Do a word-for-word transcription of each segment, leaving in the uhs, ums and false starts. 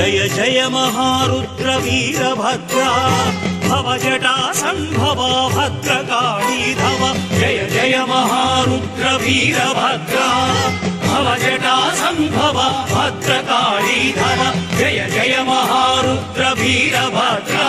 जय जय महारुद्र वीरभद्रा भवजटा संभवा भद्रकाली धव जय जय महारुद्र वीरभद्रा भवजटा संभवा भद्रकाली धव जय जय महारुद्र वीरभद्रा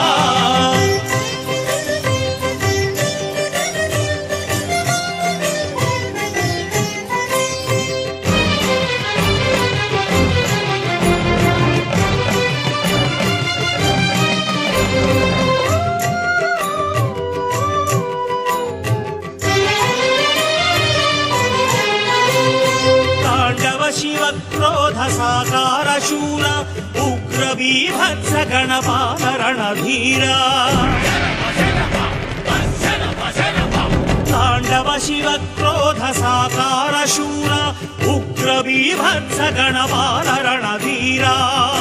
क्रोध साकार शूर उग्र बीभत्स गणपाल रणधीरा तांडव शिव क्रोध साकार शूर उग्र बीभत्स गणपाल रणधीरा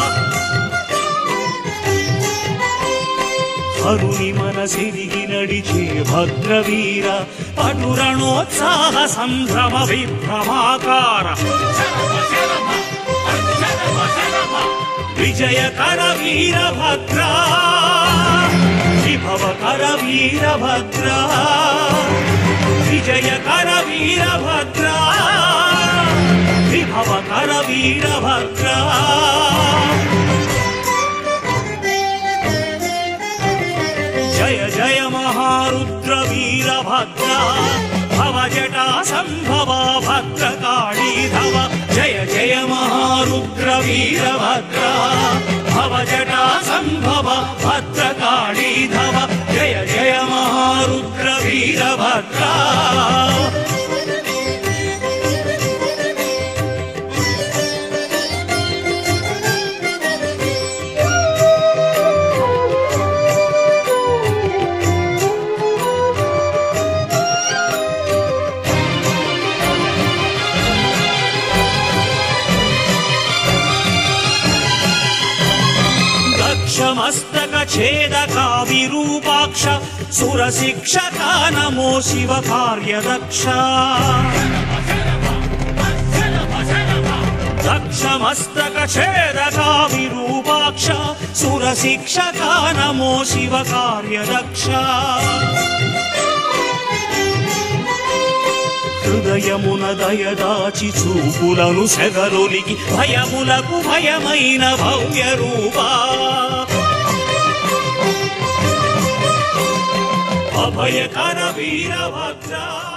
हरुनि मनसिरिगि नडिचे भद्रवीर पटुरणोत्साह संभ्रम विभ्रमाकार विजयकर वीरभद्रा विभवकर वीरभद्रा विजयकर वीरभद्रा विभवकर वीरभद्रा जय जय महारुद्र वीरभद्रा भवजटा संभवा भद्रकाली धव जय जय महारुद्र वीरभद्रा भवजटा संभवा भद्रकाली धव जय जय महारुद्र वीरभद्रा मस्तक छेदका विरूपाक्ष सुरशिक्षका नमो शिव कार्यदक्ष दक्ष मस्तक छेदका विरूपाक्ष सुरशिक्षका नमो शिव कार्यदक्ष హృదయమున దయదాచి చూపులను సెగరొలిగి భయములకు భయమైన భవ్య రూపా అభయకర వీరభద్రా